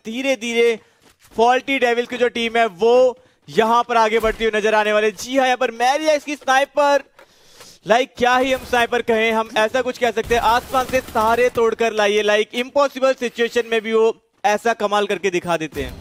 धीरे धीरे faulty devils की जो टीम है वो यहां पर आगे बढ़ती हुई नजर आने वाले। जी हाँ, यहाँ पर मैरियक्स की स्नाइपर, क्या ही हम स्नाइपर कहें, हम ऐसा कुछ कह सकते हैं, आसमान से तारे तोड़कर लाइए, इम्पॉसिबल सिचुएशन में भी वो ऐसा कमाल करके दिखा देते हैं।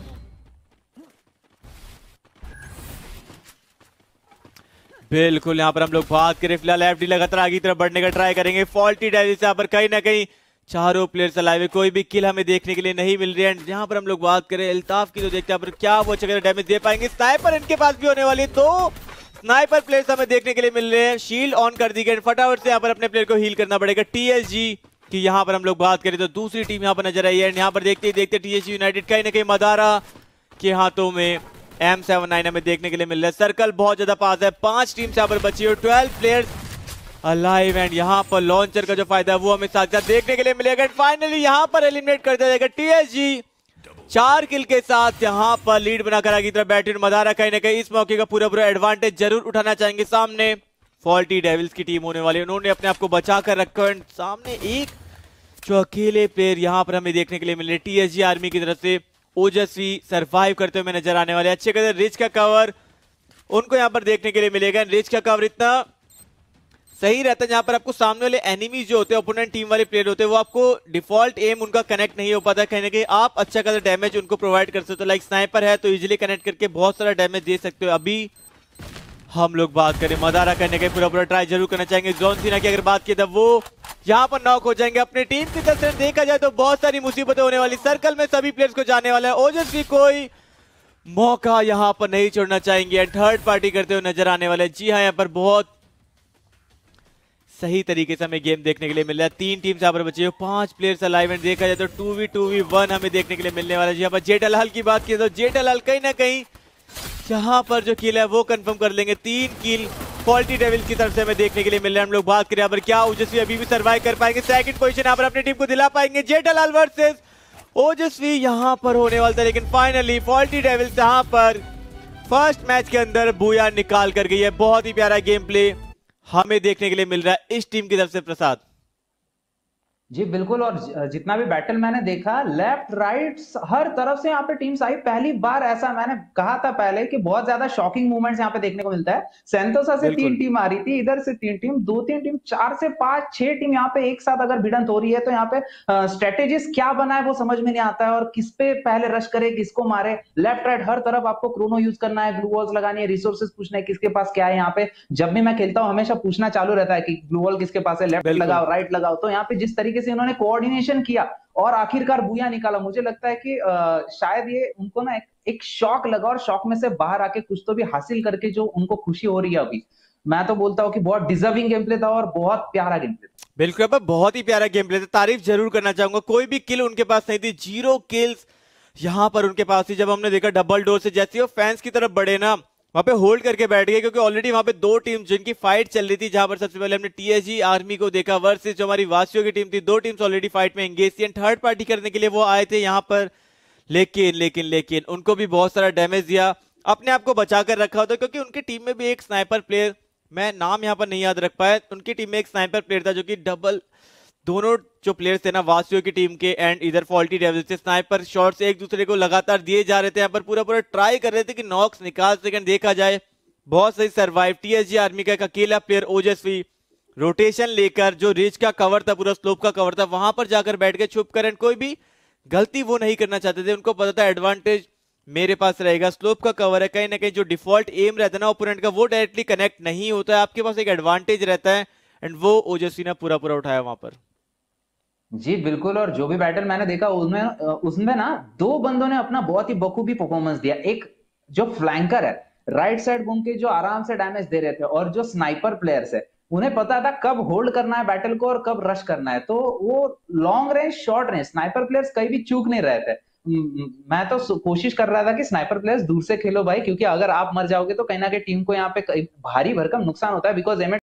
बिल्कुल, यहां पर हम लोग बात करें फिलहाल एफडी लगातार आगे की तरफ बढ़ने का ट्राई करेंगे। फॉल्टी डेविल्स यहाँ पर कहीं ना कहीं चारों प्लेयर्स अलाइव है, कोई भी किल हमें देखने के लिए नहीं मिल रही है। एंड यहाँ पर हम लोग बात करें अल्ताफ की, तो देखते हैं पर क्या वो अच्छा डैमेज दे पाएंगे। स्नाइपर इनके पास भी होने वाली, दो स्नाइपर प्लेयर्स हमें देखने के लिए मिल रहे हैं। शील्ड ऑन कर दी गई, फटाफट से यहाँ पर अपने प्लेयर को हील करना पड़ेगा। टीएसजी की यहाँ पर हम लोग बात करें तो दूसरी टीम यहाँ पर नजर आई है। यहाँ पर देखते ही देखते टीएसजी यूनाइटेड कहीं ना कहीं मदारा के हाथों में M79 हमें देखने के लिए मिल रहा है। सर्कल बहुत ज्यादा पास है, 5 टीम्स यहाँ पर बची है, 12 प्लेयर्स अलाइव। एंड यहाँ पर लॉन्चर का जो फायदा है वो हमें साथ साथ देखने के लिए मिलेगा। फाइनली यहाँ पर एलिमिनेट कर दिया जाएगा टीएसजी 4 किल के साथ। यहाँ पर लीड बनाकर आगे की तरफ बैठे मदारा कहीं ना कहीं इस मौके का पूरा पूरा एडवांटेज जरूर उठाना चाहेंगे। सामने फॉल्टी डेविल्स की टीम होने वाली, उन्होंने अपने आप को बचा कर रखा है। सामने एक जो अकेले प्लेयर यहाँ पर हमें देखने के लिए मिल रहे टीएसजी आर्मी की तरफ से, ओजस्वी सर्वाइव करते हुए नजर आने वाले। अच्छे कदर रिच का कवर उनको यहाँ पर देखने के लिए मिलेगा। रिच का कवर इतना सही रहता है जहां पर आपको सामने वाले एनिमीज जो होते हैं, ओपोनेंट टीम वाले प्लेयर होते हैं, वो आपको डिफॉल्ट एम उनका कनेक्ट नहीं हो पाता। कहीं ना कहीं आप अच्छा कदर डैमेज उनको प्रोवाइड कर सकते हो। लाइक स्नाइपर है तो इजीली कनेक्ट करके बहुत सारा डैमेज दे सकते हो। अभी हम लोग बात करें मदारा करने का पूरा पूरा ट्राई जरूर करना चाहेंगे। जॉन सीना की अगर बात की तो वो यहाँ पर नॉक हो जाएंगे। अपनी टीम की तरफ से देखा जाए तो बहुत सारी मुसीबतें होने वाली, सर्कल में सभी प्लेयर्स को जाने वाला है। ओजस्वी कोई मौका यहाँ पर नहीं छोड़ना चाहेंगे, थर्ड पार्टी करते हुए नजर आने वाले। जी हाँ, यहाँ पर बहुत सही तरीके से हमें गेम देखने के लिए मिल रहा है। 3 टीम्स यहाँ पर बची है, 5 प्लेयर्स अलाइव। एंड देखा जाए तो 2v1 हमें देखने के लिए मिलने वाला है। यहाँ पर जेट अलहल की बात की तो जेट अलहल कहीं ना कहीं यहाँ पर जो किल है वो कंफर्म कर लेंगे। 3 किल फॉल्टी डेविल्स की तरफ से हमें देखने के लिए मिल रहा है। हम लोग बात करें यहाँ पर क्या ओजस्वी अभी भी सर्वाइव कर पाएंगे, सेकंड पोजीशन यहाँ पर अपनी टीम को दिला पाएंगे। जेट अलहल वर्सेस ओजस्वी यहाँ पर होने वाला था, लेकिन फाइनली फॉल्टी डेविल्स यहाँ पर फर्स्ट मैच के अंदर बूया निकाल कर गई है। बहुत ही प्यारा गेम प्ले हमें देखने के लिए मिल रहा है इस टीम की तरफ से। प्रसाद जी बिल्कुल, और जितना भी बैटल मैंने देखा लेफ्ट राइट हर तरफ से यहाँ पे टीम्स आई। पहली बार ऐसा मैंने कहा था पहले कि बहुत ज्यादा शॉकिंग मूवमेंट्स यहाँ पे देखने को मिलता है। सेंटोसा से 3 टीम आ रही थी, इधर से 3 टीम, 2-3 टीम, 4 से 5, 6 टीम यहाँ पे एक साथ अगर भिड़ंत हो रही है तो यहाँ पे स्ट्रेटेजीज क्या बना है वो समझ में नहीं आता है, और किस पे पहले रश करे, किसको मारे। लेफ्ट राइट हर तरफ आपको क्रोनो यूज करना है, ग्लू वॉल्स लगानी है, रिसोर्सेज पूछना है किसके पास क्या है। यहाँ पे जब भी मैं खेलता हूँ हमेशा पूछना चालू रहता है कि ग्लू वॉल किसके पास है, लेफ्ट लगाओ राइट लगाओ। तो यहाँ पे जिस तरीके से इन्होंने कोऑर्डिनेशन किया और आखिरकार बूया निकाला, मुझे लगता है कि शायद ये उनको ना एक शॉक लगा, और शॉक में से बाहर आके कुछ तो भी हासिल करके जो उनको खुशी हो रही है अभी, मैं तो बोलता हूं कि बहुत डिजर्विंग गेम प्ले था और बहुत प्यारा गेम प्ले था। बिल्कुल, बहुत ही प्यारा गेम प्ले था, तारीफ जरूर करना चाहूंगा। कोई भी किल उनके पास नहीं थी, 0 किल्स यहां पर उनके पास थी। जब हमने देखा डबल डोर से जैसे वो फैंस की तरफ बढ़े ना, वहां पे होल्ड करके बैठ गए, क्योंकि ऑलरेडी वहां पे 2 टीम जिनकी फाइट चल रही थी, जहां पर सबसे पहले हमने टीएसजी आर्मी को देखा वर्सेस जो हमारी वासियों की टीम थी। 2 टीम्स ऑलरेडी फाइट में एंगेज थी, थर्ड पार्टी करने के लिए वो आए थे यहाँ पर। लेकिन उनको भी बहुत सारा डैमेज दिया, अपने आप को बचा कर रखा होता, क्योंकि उनकी टीम में भी एक स्नाइपर प्लेयर, मैं नाम यहाँ पर नहीं याद रख पाया, उनकी टीम में एक स्नाइपर प्लेयर था जो कि डबल, दोनों जो प्लेयर्स थे ना वासियों की टीम के एंड इधर फॉल्टी डेविल्स से, स्नाइपर शॉट्स एक दूसरे को लगातार दिए जा रहे थे। यहाँ पर पूरा पूरा ट्राई कर रहे थे कि नॉक्स निकाल सकें। देखा जाए बहुत सही सर्वाइव टीएसजी आर्मी का एक अकेला प्लेयर ओजस्वी रोटेशन लेकर, जो रिच का कवर था, पूरा स्लोप का कवर था, वहां पर जाकर बैठ के छुप कर, कोई भी गलती वो नहीं करना चाहते थे। उनको पता था एडवांटेज मेरे पास रहेगा, स्लोप का कवर है, कहीं ना कहीं जो डिफॉल्ट एम रहता है ना ओपोनेंट का वो डायरेक्टली कनेक्ट नहीं होता है, आपके पास एक एडवांटेज रहता है। एंड वो ओजस्वी ने पूरा पूरा उठाया वहां पर। जी बिल्कुल, और जो भी बैटल मैंने देखा उसमें ना 2 बंदों ने अपना बहुत ही बखूबी परफॉर्मेंस दिया। एक जो फ्लैंकर है राइट साइड घूम के जो आराम से डैमेज दे रहे थे, और जो स्नाइपर प्लेयर्स है उन्हें पता था कब होल्ड करना है बैटल को और कब रश करना है। तो वो long range short range sniper players कहीं भी चूक नहीं रहे थे। मैं तो कोशिश कर रहा था कि स्नाइपर प्लेयर्स दूर से खेलो भाई, क्योंकि अगर आप मर जाओगे तो कहीं ना कहीं टीम को यहाँ पे भारी भरकम नुकसान होता है, बिकॉज